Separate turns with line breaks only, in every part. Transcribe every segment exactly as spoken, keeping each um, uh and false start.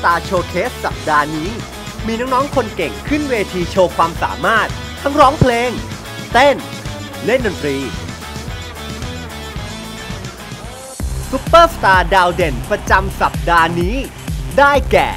Star Showcase สัปดาห์นี้มีน้องๆคนเก่งขึ้นเวทีโชว์ความสามารถทั้งร้องเพลงเต้นเล่นดนตรีซุปเปอร์สตาร์ดาวเด่นประจำสัปดาห์นี้ได้แก่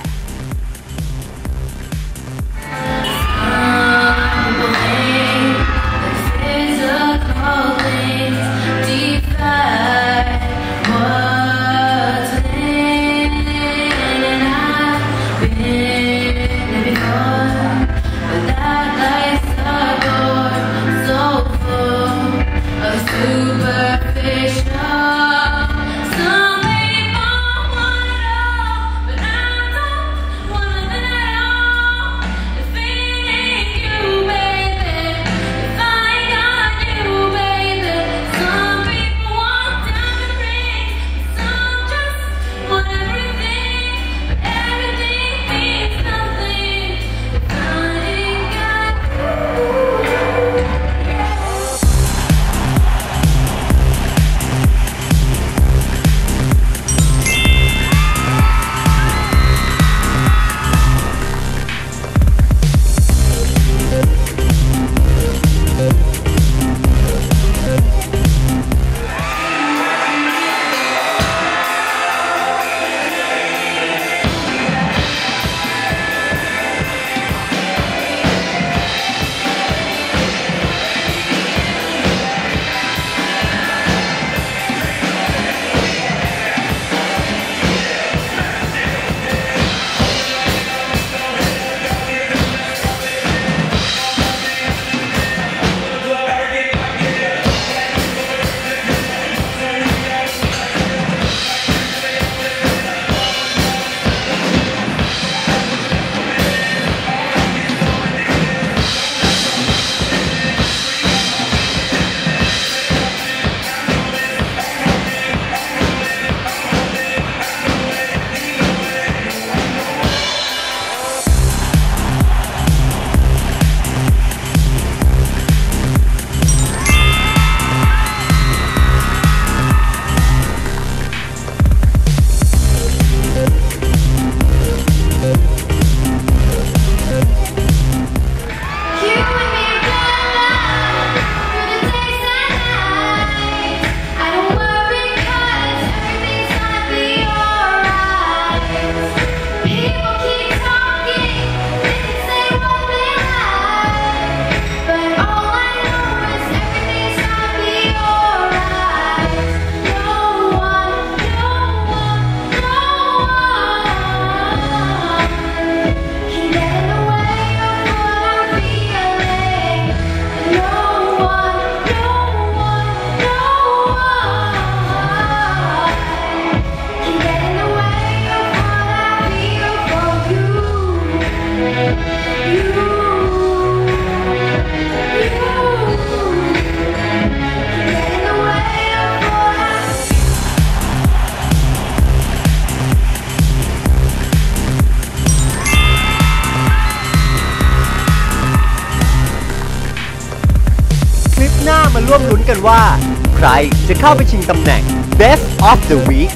มาร่วมลุ้นกันว่าใครจะเข้าไปชิงตำแหน่ง Best of the Week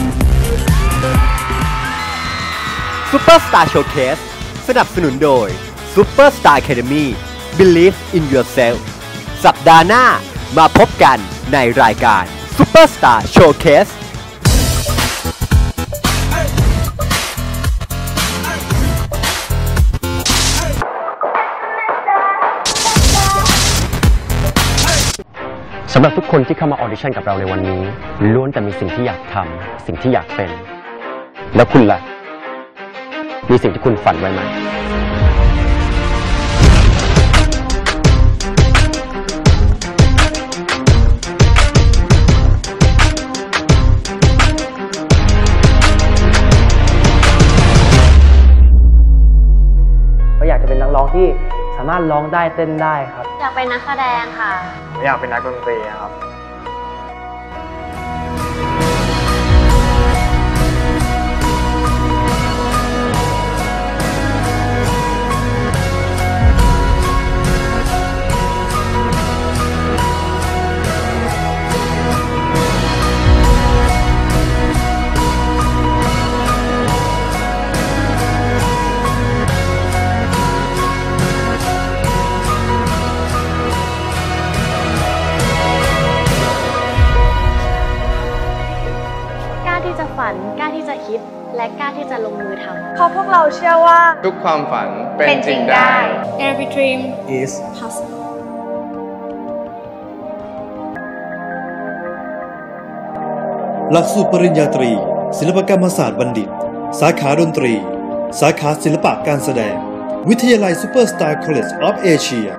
Superstar Showcase สนับสนุนโดย Superstar Academy Believe in Yourself สัปดาห์หน้ามาพบกันในรายการ Superstar Showcase
สำหรับทุกคนที่เข้ามาออดิชั่นกับเราในวันนี้ล้วนแต่มีสิ่งที่อยากทำสิ่งที่อยากเป็นแล้วคุณล่ะมีสิ่งที่คุณฝันไว้ไหม
ก็อยากจะเป็นนักร้องที่สามารถร้องได้เต้นได้ครับ
อยากเป็นนักแสดงค่ะ
อยากเป็นนักดนตรีครับ
เฝันกล้าที่จะคิดและกล้าที่จะลงมือทำ
เพราะพวกเราเชื่อว่า
ทุกความฝันเป็นจริงได้
Every dream
is
possible
หลักสูตรปริญญาตรีศิลปกรรมศาสตร์บัณฑิตสาขาดนตรีสาขาศิลปะการแสดงวิทยาลัยซูเปอร์สตาร์คอลเลจออฟเอเชีย